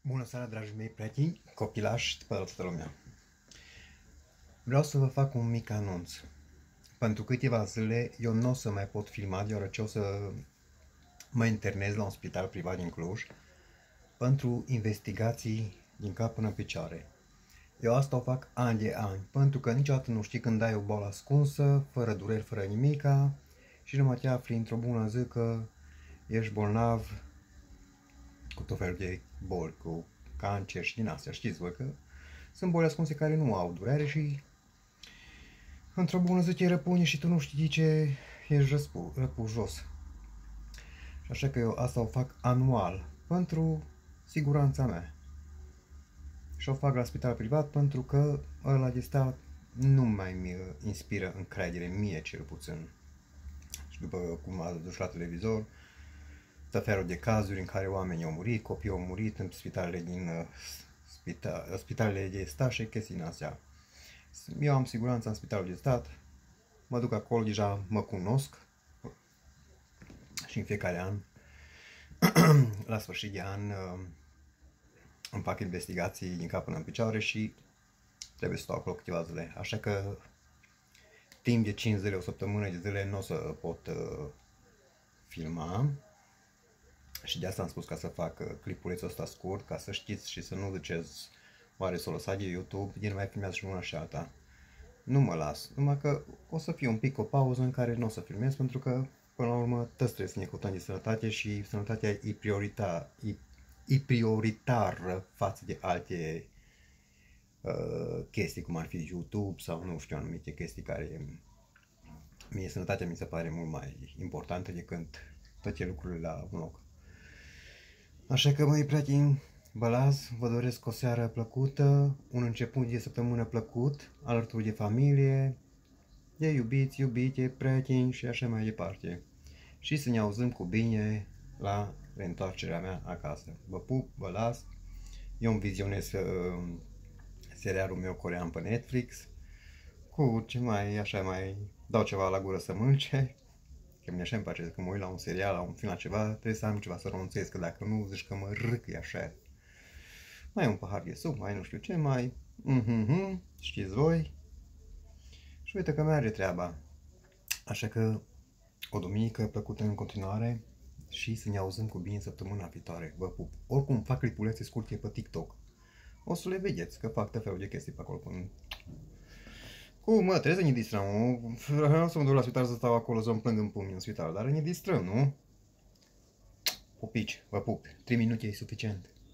Bună seara, dragii mei prieteni, copilași de pe toată lumea. Vreau să vă fac un mic anunț. Pentru câteva zile eu nu o să mai pot filma, deoarece o să mă internez la un spital privat din Cluj pentru investigații din cap până în picioare. Eu asta o fac ani de ani, pentru că niciodată nu știi când ai o boală ascunsă, fără dureri, fără nimica, și numai te afli într-o bună zi că ești bolnav cu tot felul de boli, cu cancer și din astea. Știți voi că sunt boli ascunse care nu au durere și într-o bună zi te răpune și tu nu știi de ce ești răpus jos. Și așa că eu asta o fac anual pentru siguranța mea. Și o fac la spital privat pentru că ăla de stat nu mai mi inspiră încredere, mie cel puțin. Și după cum a dus la televizor, tot felul de cazuri în care oamenii au murit, copii au murit în spitalele din spitalele de stat și chestii în astea. Eu am siguranța în spitalul de stat, mă duc acolo, deja mă cunosc și în fiecare an, la sfârșit de an, îmi fac investigații din cap până în picioare și trebuie să stau acolo câteva zile. Așa că timp de 5 zile, o săptămână de zile nu o să pot filma. Și de asta am spus ca să fac clipulețul ăsta scurt, ca să știți și să nu ziceți oare s-o lăsat de YouTube, din mai filmează și una și alta. Nu mă las, numai că o să fie un pic o pauză în care nu o să filmez, pentru că până la urmă toți trebuie să ne căutăm de sănătate și sănătatea e prioritară față de alte chestii, cum ar fi YouTube sau nu știu, anumite chestii care mie sănătatea mi se pare mult mai importantă decât toate lucrurile la un loc. Așa că, măi prieteni, vă las, vă doresc o seară plăcută, un început de săptămână plăcut, alături de familie, de iubiți, iubite, prieteni și așa mai departe. Și să ne auzim cu bine la reîntoarcerea mea acasă. Vă pup, vă las, eu îmi vizionez serialul meu corean pe Netflix, cu ce mai, așa mai dau ceva la gură să mânce. Că mi așa îmi place, că mă uit la un serial, la un film, la ceva, trebuie să am ceva să renunțez, că dacă nu, zici că mă râcăi așa. Mai un pahar de suc, mai nu știu ce, mai... știți voi. Și uite că merge treaba. Așa că o duminică plăcută în continuare și să ne auzim cu bine săptămâna viitoare. Vă pup. Oricum fac clipulețe scurte pe TikTok. O să le vedeți, că fac tot felul de chestii pe acolo până... trebuie să ne distrăm, vreau să mă duc la spital să stau acolo să-mi plâng în pumni în spital, dar ne distrăm, nu? Pupici, vă pup, 3 minute e suficient.